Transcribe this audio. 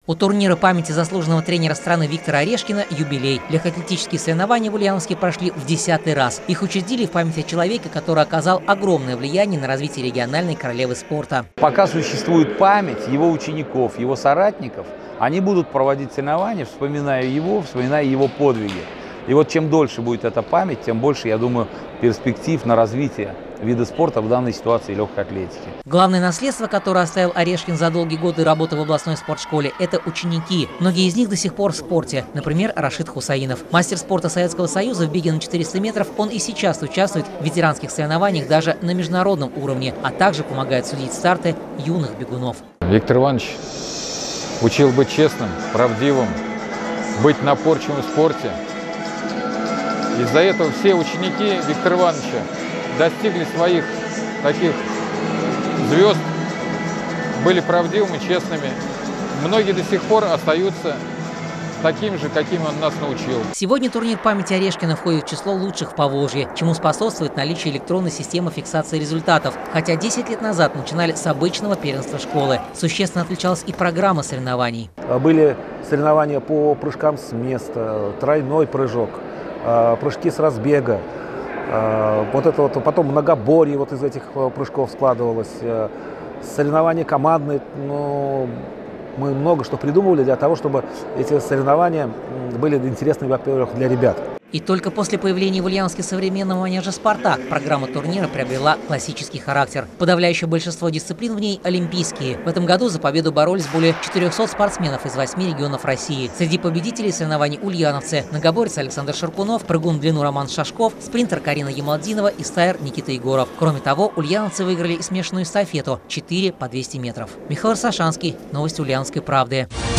У турнира памяти заслуженного тренера страны Виктора Орешкина юбилей. Легкоатлетические соревнования в Ульяновске прошли в 10-й раз. Их учредили в память о человеке, который оказал огромное влияние на развитие региональной королевы спорта. Пока существует память его учеников, его соратников, они будут проводить соревнования, вспоминая его подвиги. И вот чем дольше будет эта память, тем больше, я думаю, перспектив на развитие вида спорта, в данной ситуации легкой атлетики. Главное наследство, которое оставил Орешкин за долгие годы работы в областной спортшколе, это ученики. Многие из них до сих пор в спорте. Например, Рашид Хусаинов. Мастер спорта Советского Союза в беге на 400 метров, он и сейчас участвует в ветеранских соревнованиях даже на международном уровне, а также помогает судить старты юных бегунов. Виктор Иванович учил быть честным, правдивым, быть напорчивым в спорте. Из-за этого все ученики Виктора Ивановича достигли своих таких звезд, были правдивыми, честными. Многие до сих пор остаются таким же, каким он нас научил. Сегодня турнир памяти Орешкина входит в число лучших в Поволжье, чему способствует наличие электронной системы фиксации результатов. Хотя 10 лет назад начинали с обычного первенства школы. Существенно отличалась и программа соревнований. Были соревнования по прыжкам с места, тройной прыжок, прыжки с разбега. Вот это вот, потом многоборье вот из этих прыжков складывалось. Соревнования командные. Но мы много что придумывали для того, чтобы эти соревнования были интересны, во-первых, для ребят. И только после появления в Ульяновске современного манежа «Спартак» программа турнира приобрела классический характер. Подавляющее большинство дисциплин в ней олимпийские. В этом году за победу боролись более 400 спортсменов из 8 регионов России. Среди победителей соревнований ульяновцы: многоборец Александр Шаркунов, прыгун в длину Роман Шашков, спринтер Карина Ямалдинова и стайер Никита Егоров. Кроме того, ульяновцы выиграли и смешанную эстафету – 4 по 200 метров. Михаил Сашанский, новости Ульяновской правды.